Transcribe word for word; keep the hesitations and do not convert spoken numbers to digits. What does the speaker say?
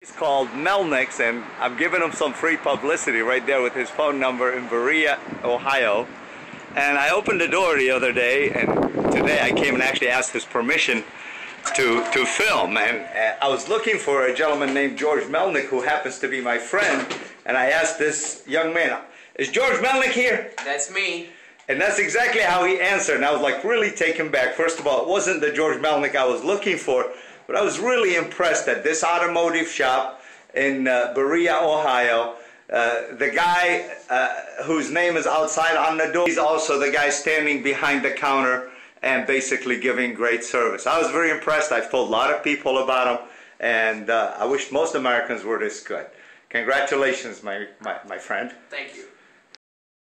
He's called Melnick's, and I'm giving him some free publicity right there with his phone number in Berea, Ohio. And I opened the door the other day, and today I came and actually asked his permission to to film. And uh, I was looking for a gentleman named George Melnick, who happens to be my friend. And I asked this young man, "Is George Melnick here?" That's me. And that's exactly how he answered. And I was like really taken back. First of all, it wasn't the George Melnick I was looking for, but I was really impressed at this automotive shop in uh, Berea, Ohio. Uh, the guy uh, whose name is outside on the door, he's also the guy standing behind the counter and basically giving great service. I was very impressed. I've told a lot of people about him, and uh, I wish most Americans were this good. Congratulations, my, my, my friend. Thank you.